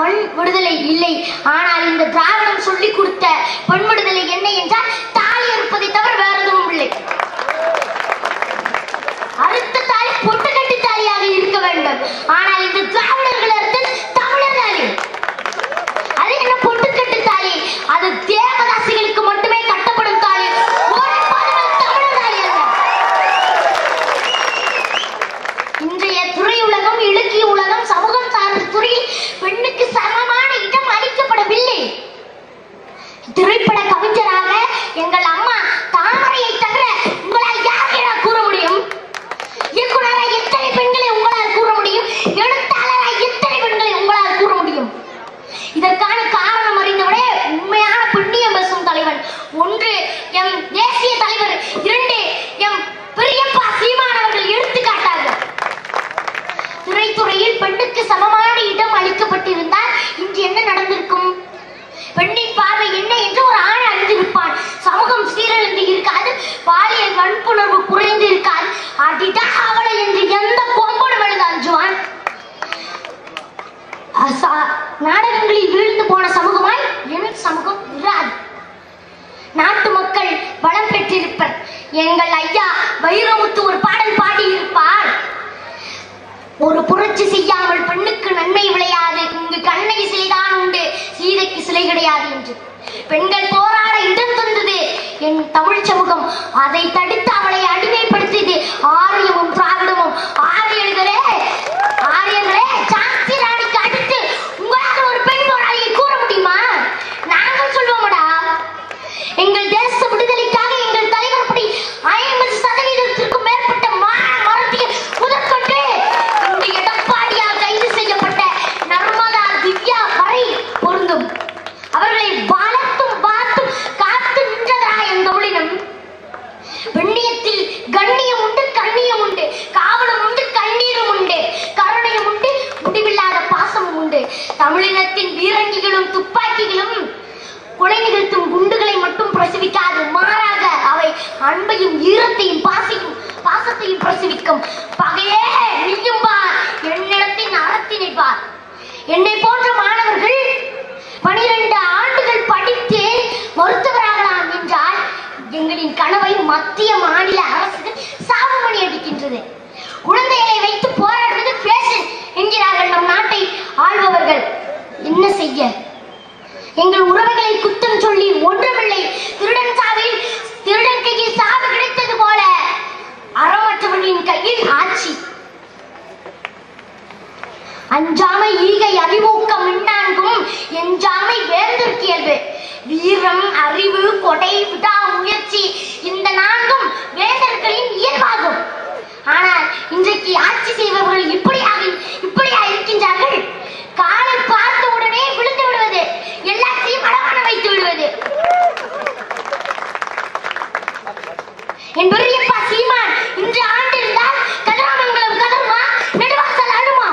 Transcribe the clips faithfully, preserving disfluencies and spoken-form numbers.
பெண் விடுதலை இல்லை. ஆனால் இந்த திராவிடம் சொல்லிக் கொடுத்த பெண் விடுதலை என்ன என்றால் தாலி அறுப்பதை தவிர வேற எதுவும் இல்லை. அறுத்த தாலி பொட்டுக்கட்டு தாலியாக இருக்க வேண்டும். ஆனால் இந்த திராவிடர்கள் அறுத்தது தமிழர் தாலி. அது என்ன பொட்டுக்கட்டு தாலி? அது தேவதாசிகளுக்கு மட்டுமே கட்டப்படும் தாலி. தமிழர் தாலி அல்ல. இன்றைய துறை உலகம், இலக்கிய உலகம், சமூகம் சார்ந்த துறையில் பெண்ணுக்கு சமமான இடம் அளிக்கப்படவில்லை. திரைப்பட கவிஞராக எங்கள் அம்மா தாமரையை தவிர உங்களால் யாரை கூற முடியும்? இயக்குனராக எத்தனை பெண்களை உங்களால் கூற முடியும்? எழுத்தாளராக எத்தனை பெண்களை உங்களால் கூற முடியும்? இதற்கான காரணம் அறிந்தவரே உண்மையான பெண்ணியம் பேசும் தலைவன். ஒன்று எம் தேசிய தலைவர், இரண்டு எம் பெரியப்பா சீமான் அவர்கள் எடுத்துக்காட்டார்கள். திரைத்துறையில் பெண்ணுக்கு சமமான இடம் அளிக்கப்பட்டிருந்தால் இன்று என்ன நடந்திருக்கும்? பெண்ணின் பார்வை என்ன என்று ஒரு ஆண் அறிந்திருப்பான். சமூகம் சீரழிந்து இருக்காது, பாலியல் வன்புணர்வு குறைந்து இருக்காது. அடிடா அவளை என்று எந்த கொம்பனும் எழுத அஞ்சுவான். நாடகங்களில் வீழ்ந்து போன சமூகமாய் என் சமூகம் இராது. நாட்டு மக்கள் வளம் பெற்றிருப்பர். எங்கள் ஐயா வைரமுத்து ஒரு பாடல் பாடியிருப்பார். ஒரு புரட்சி செய்யாமல் பெண்ணுக்கு நன்மை விளையாது, இங்கு கண்ணகி சிலைதான் உண்டு, சீதைக்கு சிலை கிடையாது என்று. பெண்கள் போராட இடம் தந்தது என் தமிழ் சமூகம். அதை தடுத்து அவளை அடிமைப்படுத்தியது ஆரியமும் திராவிடமும். ஆரியர்களே ஆரியர்களே சாந்தி ராணிக்கு அடுத்து உங்களால் ஒரு பெண் போராளியை கூற முடியுமா? நாங்கள் சொல்வோம்டா, எங்கள் தேச விடுதலைக்காக எங்கள் தலைவர் அப்படி ஐம்பது சதவீதத்திற்கும் மேற்பட்ட மரத்திய முதற்கொண்டு இந்த எடப்பாடியால் கைது செய்யப்பட்ட நர்மதா திவ்யா வரை பொருந்தும். அவர்களை வளர்த்தும் பார்த்தும் காத்து நின்றதா என் தமிழினம்? பெண்ணியத்தில் கண்ணியம் உண்டு, கண்ணியம் உண்டு, காவலும் உண்டு, கண்ணீரும் உண்டு, கருணையும் உண்டு, முடிவில்லாத பாசமும் உண்டு. தமிழினத்தின் வீரங்கிகளும் துப்பாக்கிகளும் கொலை நிகழ்த்தும் குண்டுகளை மட்டும் பிரசவிக்காது, மாறாக அவை அன்பையும் ஈரத்தையும் பாசையும் பாசத்தையும் பிரசவிக்கும். பகையே நீயும் பார், என்னிடத்தின் அறத்தினை பார். என்னை போன்ற மாணவர்கள் பனிரெண்டு ஆண்டுகள் படித்து மருத்துவராகலாம் என்றால் எங்களின் கனவை மத்திய மாநில அரசுகள் சாவுமணி அடிக்கின்றது. குழந்தைகளை வைத்து போராடுவது பேஷன் என்கிறார்கள் நம் நாட்டை ஆள்பவர்கள். என்ன செய்ய? எங்கள் உறவுகளை குற்றம் சொல்லி ஒன்றுமில்லை. திருடன் சாவில் திருடன் கையில் சாவு கிடைத்தது போல அறமற்றவர்களின் கையில் ஆட்சி. அஞ்சாமை ஈகை அறிவூக்கம் இன்னான்கும் எஞ்சாமை வேந்தற்கு இயல்பு. வீரம், அறிவு, கொடை, விடா முயற்சி இந்த நான்கும் வேந்தர்களின் இயல்பாகும். ஆனால் இன்றைக்கு ஆட்சி செய்பவர்கள் இப்படியாக இப்படியா இருக்கின்றார்கள். காலை பார்த்த உடனே விழுந்து விடுவது, எல்லாத்தையும் அடமான வைத்து விடுவது. என் பெரியப்பா சீமான் இன்று ஆண்டு இருந்தால் கதிராமங்கலம் கதருமா, நெடுவாசல் அழுமா?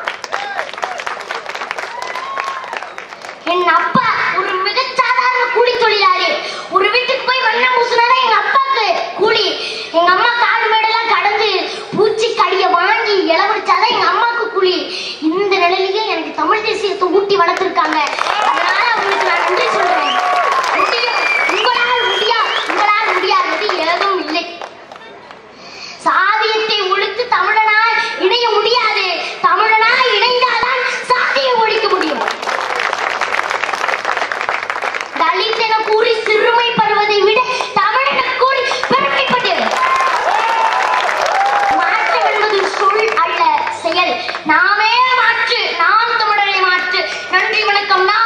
என் அப்பா ஒரு மிக சாதாரண கூலி தொழிலாளி. ஒரு வீட்டுக்கு போய் வண்ணம் பூசினாதான் எங்க அப்பாக்கு கூலி. எங்க அம்மா காடு மேடெல்லாம் கடந்து பூச்சி கடிய வாங்கி இளவடிச்சாதான் எங்க அம்மாக்கு கூலி. இந்த நிலையிலேயே எனக்கு தமிழ் தேசியத்தை ஊட்டி வளர்த்திருக்காங்க. அதனால அவங்களுக்கு நான் நன்றி சொல்றேன். உங்களால் முடியா உங்களால் முடியாதது ஏதும் இல்லை. சாதியத்தை ஒழித்து தமிழனால் இணைய முடியாது. தமிழனால் இணைந்தால்தான் சாதியை ஒழிக்க முடியும். தலித் என கூறி சிறுமைப்படுவதை விட தமிழென கூறி பெருமைப்பட்டு மாற்றம் என்பது சொல் அல்ல, செயல். நாமே மாற்று, நாம் தமிழரை மாற்று. நன்றி, வணக்கம்.